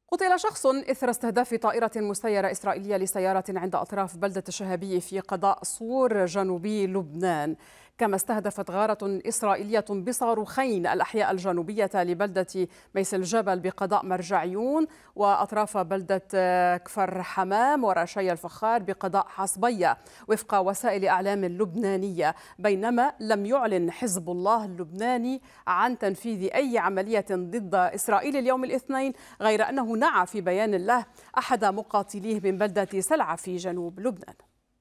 قتل شخص إثر استهداف طائرة مسيرة إسرائيلية لسيارة عند أطراف بلدة الشهابية في قضاء صور جنوبي لبنان، كما استهدفت غارة إسرائيلية بصاروخين الأحياء الجنوبية لبلدة ميس الجبل بقضاء مرجعيون، وأطراف بلدة كفر حمام ورشي الفخار بقضاء حصبية وفق وسائل أعلام لبنانية، بينما لم يعلن حزب الله اللبناني عن تنفيذ أي عملية ضد إسرائيل اليوم الاثنين، غير أنه نعى في بيان له أحد مقاتليه من بلدة سلعة في جنوب لبنان.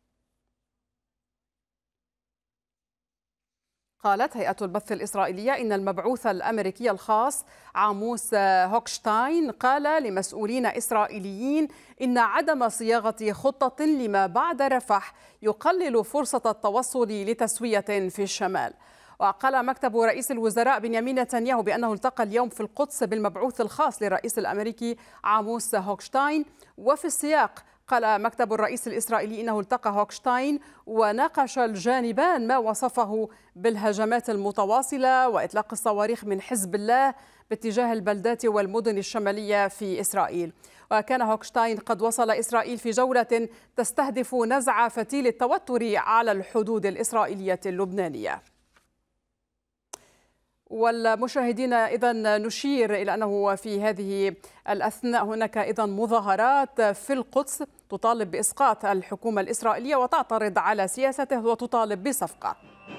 قالت هيئة البث الإسرائيلية إن المبعوث الأمريكي الخاص عاموس هوكشتاين قال لمسؤولين إسرائيليين إن عدم صياغة خطة لما بعد رفح يقلل فرصة التوصل لتسوية في الشمال. وقال مكتب رئيس الوزراء بنيامين نتنياهو بأنه التقى اليوم في القدس بالمبعوث الخاص للرئيس الأمريكي عاموس هوكشتاين. وفي السياق قال مكتب الرئيس الإسرائيلي إنه التقى هوكشتاين وناقش الجانبان ما وصفه بالهجمات المتواصلة وإطلاق الصواريخ من حزب الله باتجاه البلدات والمدن الشمالية في إسرائيل. وكان هوكشتاين قد وصل إسرائيل في جولة تستهدف نزع فتيل التوتر على الحدود الإسرائيلية اللبنانية. والمشاهدين إذن نشير إلى أنه في هذه الأثناء هناك إذن مظاهرات في القدس تطالب بإسقاط الحكومة الإسرائيلية وتعترض على سياسته وتطالب بصفقة.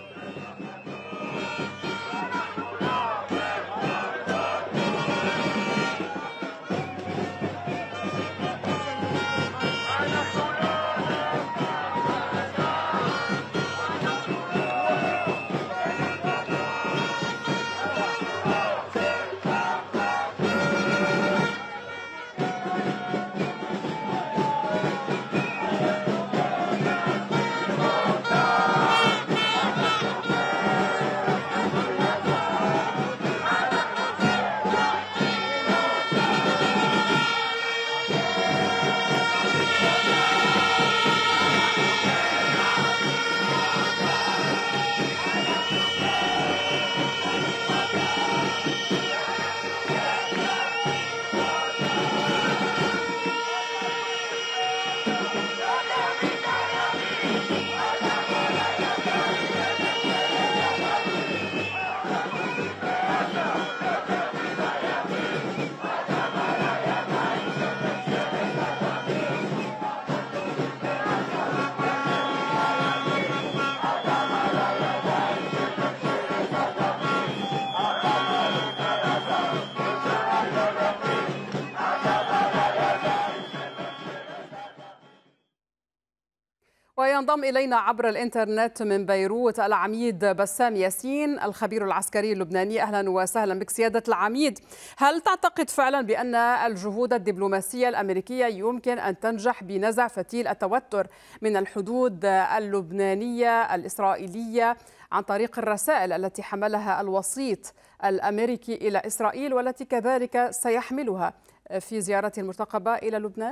وينضم إلينا عبر الإنترنت من بيروت العميد بسام ياسين الخبير العسكري اللبناني. أهلا وسهلا بك سيادة العميد. هل تعتقد فعلا بأن الجهود الدبلوماسية الأمريكية يمكن أن تنجح بنزع فتيل التوتر من الحدود اللبنانية الإسرائيلية عن طريق الرسائل التي حملها الوسيط الأمريكي إلى إسرائيل والتي كذلك سيحملها في زيارته المرتقبة إلى لبنان؟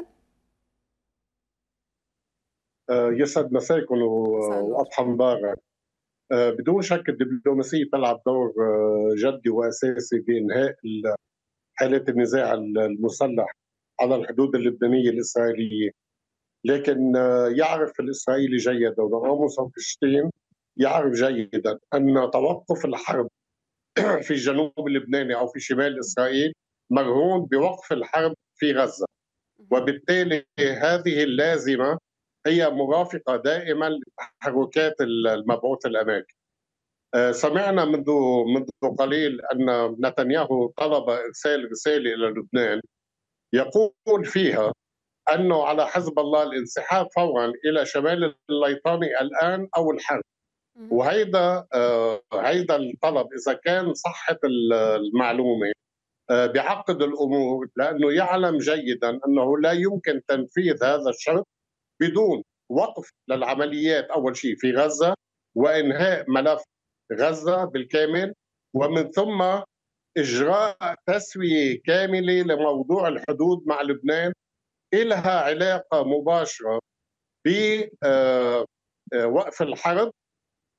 يسعد مساكم وأضحى مبارك. بدون شك الدبلوماسية تلعب دور جدي وأساسي بإنهاء حالة النزاع المسلح على الحدود اللبنانية الإسرائيلية، لكن يعرف الإسرائيلي جيدا وراموس هوكشتاين يعرف جيدا أن توقف الحرب في الجنوب اللبناني أو في شمال إسرائيل مرهون بوقف الحرب في غزة، وبالتالي هذه اللازمة هي مرافقة دائما لتحركات المبعوث الأمريكي. سمعنا منذ قليل أن نتنياهو طلب إرسال رسالة إلى لبنان يقول فيها أنه على حزب الله الانسحاب فورا إلى شمال الليطاني الآن أو الحرب. وهيدا هيدا الطلب إذا كان صحة المعلومة بعقد الأمور، لأنه يعلم جيدا أنه لا يمكن تنفيذ هذا الشرط بدون وقف للعمليات أول شيء في غزة وإنهاء ملف غزة بالكامل، ومن ثم إجراء تسوية كاملة لموضوع الحدود مع لبنان إلها علاقة مباشرة بوقف الحرب،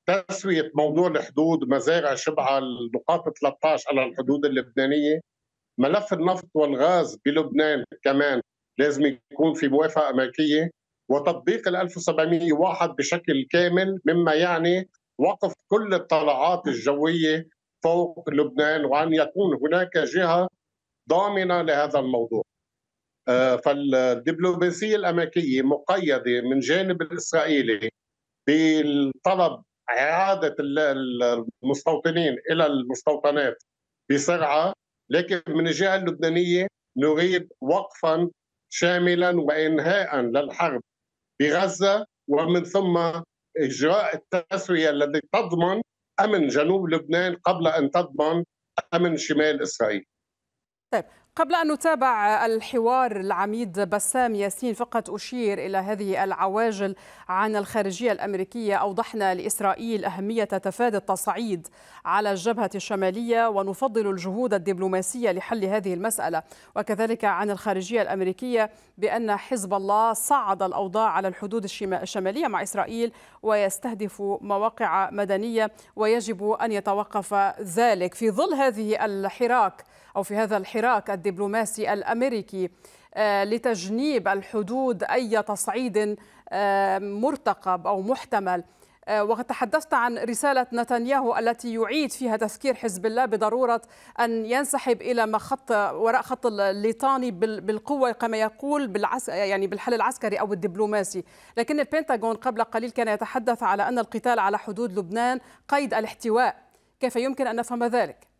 تسوية موضوع الحدود، مزارع شبعة، النقاط 13 على الحدود اللبنانية، ملف النفط والغاز بلبنان كمان لازم يكون في موافقة أمريكية، وتطبيق ال 1701 بشكل كامل، مما يعني وقف كل الطلعات الجوية فوق لبنان، وأن يكون هناك جهة ضامنة لهذا الموضوع. فالدبلوماسية الأمريكية مقيدة من جانب الإسرائيلي بالطلب إعادة المستوطنين إلى المستوطنات بسرعة، لكن من الجهة اللبنانية نريد وقفا شاملا وإنهاء للحرب بغزة، ومن ثم إجراء التسوية التي تضمن أمن جنوب لبنان قبل أن تضمن أمن شمال إسرائيل. طيب، قبل أن نتابع الحوار العميد بسام ياسين، فقط أشير إلى هذه العواجل عن الخارجية الأمريكية. أوضحنا لإسرائيل أهمية تفادي التصعيد على الجبهة الشمالية، ونفضل الجهود الدبلوماسية لحل هذه المسألة. وكذلك عن الخارجية الأمريكية بأن حزب الله صعد الأوضاع على الحدود الشمالية مع إسرائيل ويستهدف مواقع مدنية، ويجب أن يتوقف ذلك في ظل هذه الحراك أو في هذا الحراك الدبلوماسي الأمريكي لتجنيب الحدود أي تصعيد مرتقب أو محتمل. وقد تحدثت عن رسالة نتنياهو التي يعيد فيها تذكير حزب الله بضرورة أن ينسحب إلى وراء خط الليطاني بالقوة كما يقول يعني بالحل العسكري أو الدبلوماسي. لكن البنتاغون قبل قليل كان يتحدث على أن القتال على حدود لبنان قيد الاحتواء. كيف يمكن أن نفهم ذلك؟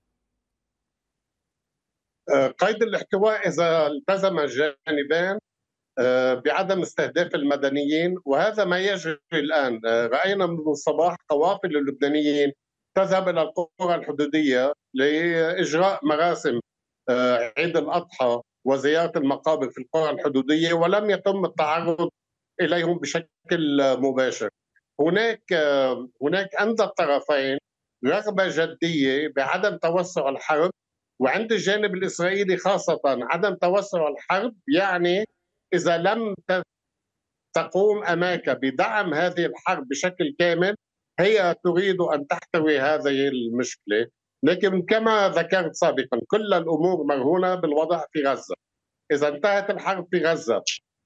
قيد الاحتواء إذا التزم الجانبان بعدم استهداف المدنيين، وهذا ما يجري الآن. رأينا منذ الصباح قوافل اللبنانيين تذهب إلى القرى الحدودية لإجراء مراسم عيد الأضحى وزيارة المقابر في القرى الحدودية، ولم يتم التعرض إليهم بشكل مباشر. هناك عند الطرفين رغبة جدية بعدم توسع الحرب، وعند الجانب الإسرائيلي خاصة عدم توسع الحرب يعني إذا لم تقوم أمريكا بدعم هذه الحرب بشكل كامل هي تريد أن تحتوي هذه المشكلة. لكن كما ذكرت سابقا كل الأمور مرهونة بالوضع في غزة. إذا انتهت الحرب في غزة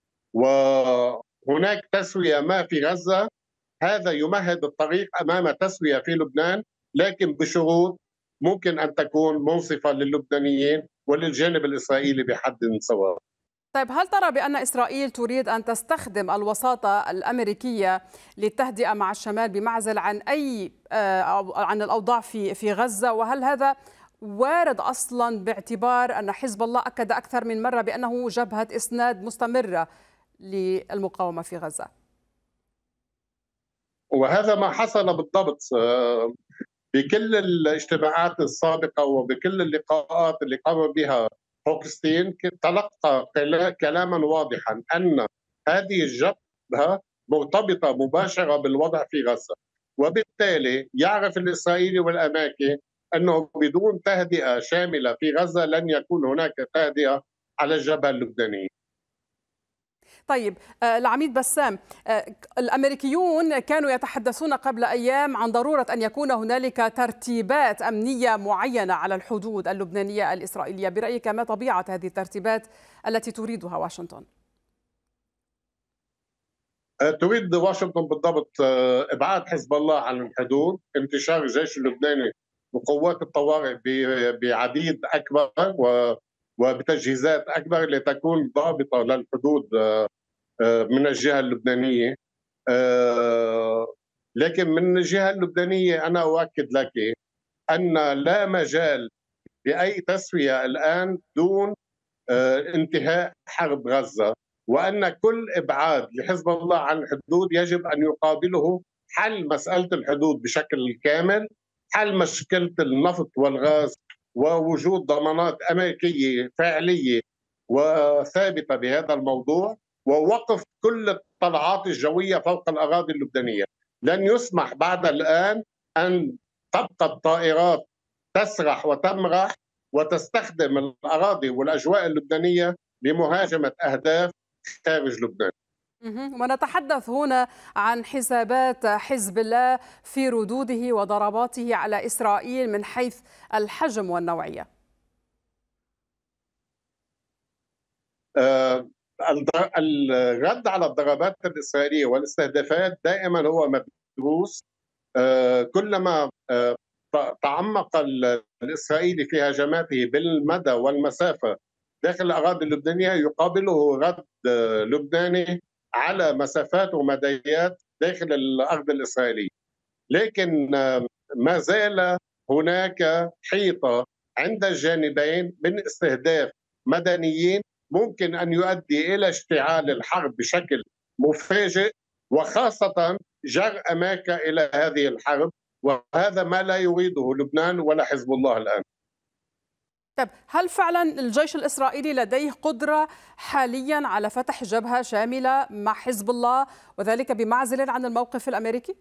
وهناك تسوية ما في غزة، هذا يمهد الطريق أمام تسوية في لبنان، لكن بشروط ممكن أن تكون منصفة للبنانيين وللجانب الإسرائيلي بحد سواء. طيب، هل ترى بأن إسرائيل تريد أن تستخدم الوساطة الأمريكية للتهدئة مع الشمال بمعزل عن الأوضاع في غزة؟ وهل هذا وارد أصلا باعتبار أن حزب الله أكد أكثر من مرة بأنه جبهة إسناد مستمرة للمقاومة في غزة؟ وهذا ما حصل بالضبط بكل الاجتماعات السابقة وبكل اللقاءات اللي قام بها هوكستين. تلقى كلاما واضحا أن هذه الجبهة مرتبطة مباشرة بالوضع في غزة، وبالتالي يعرف الإسرائيلي والأمريكي أنه بدون تهدئة شاملة في غزة لن يكون هناك تهدئة على الجبهة اللبنانية. طيب، العميد بسام، الأمريكيون كانوا يتحدثون قبل أيام عن ضرورة أن يكون هنالك ترتيبات أمنية معينة على الحدود اللبنانية الإسرائيلية. برأيك ما طبيعة هذه الترتيبات التي تريدها واشنطن؟ تريد واشنطن بالضبط إبعاد حزب الله عن الحدود، انتشار الجيش اللبناني وقوات الطوارئ بعديد أكبر وبتجهيزات أكبر لتكون ضابطة للحدود من الجهة اللبنانية. لكن من الجهة اللبنانية أنا أؤكد لك أن لا مجال لأي تسوية الآن دون انتهاء حرب غزة، وأن كل إبعاد لحزب الله عن الحدود يجب أن يقابله حل مسألة الحدود بشكل كامل، حل مشكلة النفط والغاز، ووجود ضمانات أمريكية فعلية وثابتة بهذا الموضوع، ووقف كل الطلعات الجوية فوق الأراضي اللبنانية. لن يسمح بعد الآن أن تبقى الطائرات تسرح وتمرح وتستخدم الأراضي والأجواء اللبنانية لمهاجمة أهداف خارج لبنان. ونتحدث هنا عن حسابات حزب الله في ردوده وضرباته على إسرائيل من حيث الحجم والنوعية. الرد على الضربات الإسرائيلية والاستهدافات دائما هو مدروس. كلما تعمق الإسرائيلي في هجماته بالمدى والمسافة داخل الأراضي اللبنانية، يقابله رد لبناني على مسافات ومديات داخل الأرض الإسرائيلية. لكن ما زال هناك حيطة عند الجانبين من استهداف مدنيين ممكن أن يؤدي إلى اشتعال الحرب بشكل مفاجئ، وخاصة جر أمريكا إلى هذه الحرب، وهذا ما لا يريده لبنان ولا حزب الله الآن. طيب، هل فعلا الجيش الإسرائيلي لديه قدرة حاليا على فتح جبهة شاملة مع حزب الله وذلك بمعزل عن الموقف الأمريكي؟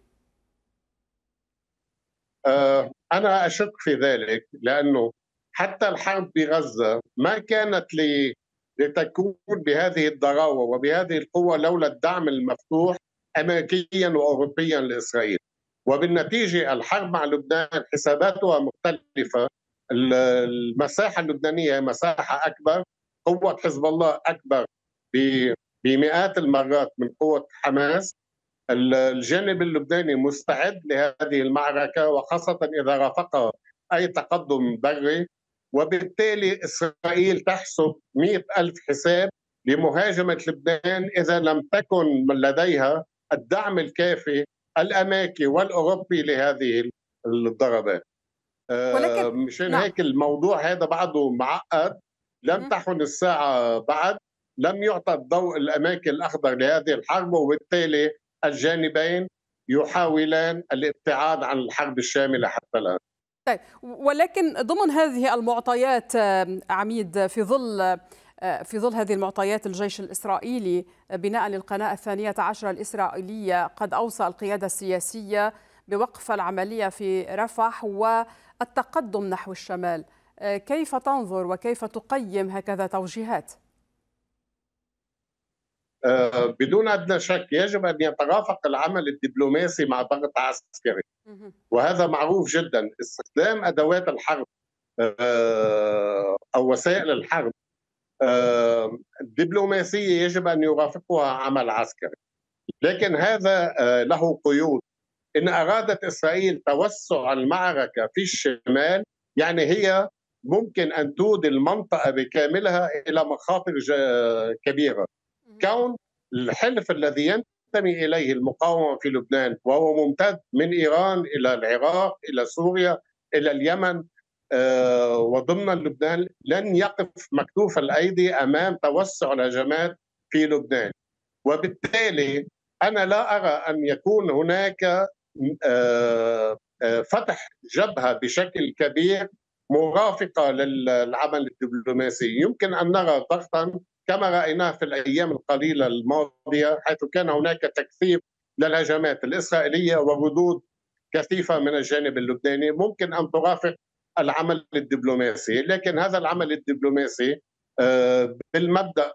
أنا أشك في ذلك، لأنه حتى الحرب بغزة ما كانت لتكون بهذه الضراوة وبهذه القوة لولا الدعم المفتوح أمريكيا وأوروبيا لإسرائيل. وبالنتيجة الحرب مع لبنان حساباتها مختلفة. المساحة اللبنانية مساحة أكبر، قوة حزب الله أكبر بمئات المرات من قوة حماس. الجانب اللبناني مستعد لهذه المعركة، وخاصة إذا رافقها أي تقدم بري، وبالتالي إسرائيل تحسب 100,000 حساب لمهاجمة لبنان إذا لم تكن لديها الدعم الكافي الأمريكي والأوروبي لهذه الضربات. ولكن مشان هيك الموضوع هذا بعده معقد، لم تحن الساعة بعد، لم يعطى الضوء الأمريكي الأخضر لهذه الحرب، وبالتالي الجانبين يحاولان الابتعاد عن الحرب الشاملة حتى الآن. طيب، ولكن ضمن هذه المعطيات عميد، في ظل هذه المعطيات، الجيش الإسرائيلي بناء للقناة 12 الإسرائيلية قد أوصى القيادة السياسية بوقف العملية في رفح والتقدم نحو الشمال. كيف تنظر وكيف تقيم هكذا توجيهات؟ بدون أدنى شك يجب أن يترافق العمل الدبلوماسي مع ضغط عسكري، وهذا معروف جدا. استخدام أدوات الحرب أو وسائل الحرب الدبلوماسية يجب أن يرافقها عمل عسكري، لكن هذا له قيود. إن أرادت إسرائيل توسع المعركة في الشمال، يعني هي ممكن أن تودي المنطقة بكاملها إلى مخاطر كبيرة. كون الحلف الذي ينتمي إليه المقاومة في لبنان وهو ممتد من إيران إلى العراق إلى سوريا إلى اليمن وضمن لبنان، لن يقف مكتوف الأيدي أمام توسع الهجمات في لبنان. وبالتالي أنا لا أرى أن يكون هناك فتح جبهة بشكل كبير مرافقة للعمل الدبلوماسي. يمكن أن نرى ضغطا كما رأيناه في الأيام القليلة الماضية، حيث كان هناك تكثيف للهجمات الإسرائيلية وردود كثيفة من الجانب اللبناني، ممكن أن ترافق العمل الدبلوماسي. لكن هذا العمل الدبلوماسي بالمبدأ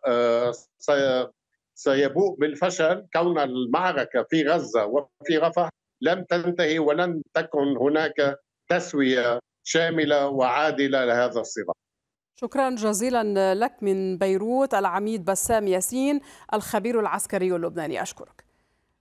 سيبوء بالفشل، كون المعركة في غزة وفي رفح لم تنتهي ولن تكن هناك تسوية شاملة وعادلة لهذا الصراع. شكرا جزيلا لك من بيروت العميد بسام ياسين الخبير العسكري اللبناني، أشكرك.